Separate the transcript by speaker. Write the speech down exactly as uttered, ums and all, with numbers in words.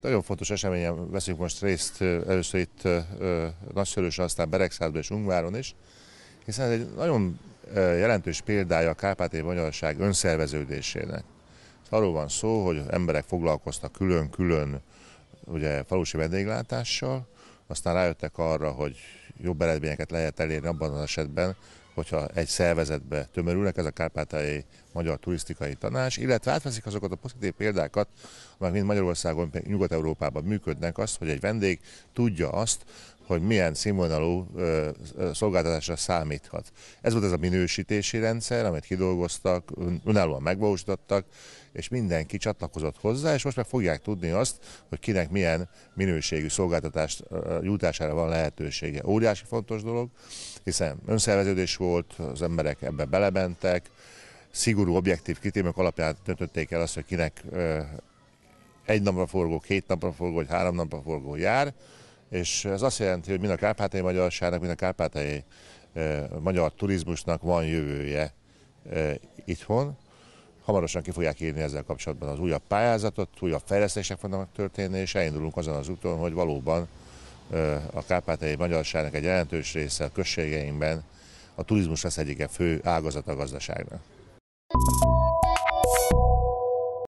Speaker 1: Nagyon fontos eseményen veszünk most részt, először itt Nagyszörösön, aztán Beregszárdon és Ungváron is, hiszen ez egy nagyon jelentős példája a kárpátaljai magyarság önszerveződésének. Arról van szó, hogy emberek foglalkoztak külön-külön ugye, falusi vendéglátással, aztán rájöttek arra, hogy jobb eredményeket lehet elérni abban az esetben, hogyha egy szervezetbe tömörülnek, ez a Kárpátaljai Magyar Turisztikai Tanács, illetve átveszik azokat a pozitív példákat, amelyek mind Magyarországon, Nyugat-Európában működnek, azt, hogy egy vendég tudja azt, hogy milyen színvonalú ö, ö, szolgáltatásra számíthat. Ez volt ez a minősítési rendszer, amit kidolgoztak, önállóan megvalósítottak, és mindenki csatlakozott hozzá, és most meg fogják tudni azt, hogy kinek milyen minőségű szolgáltatást jutására van lehetősége. Óriási fontos dolog, hiszen önszerveződés volt, az emberek ebbe belementek, szigorú, objektív kritériumok alapján döntötték el azt, hogy kinek ö, egy napra forgó, két napra forgó, vagy három napra forgó jár, és ez azt jelenti, hogy mind a kárpátaljai magyarságnak, mind a kárpátaljai e, magyar turizmusnak van jövője e, itthon. Hamarosan ki fogják írni ezzel kapcsolatban az újabb pályázatot, újabb fejlesztések fognak történni, és elindulunk azon az úton, hogy valóban e, a kárpátaljai magyarságnak egy jelentős része a községeinkben a turizmus lesz egyike fő ágazata a gazdaságnak.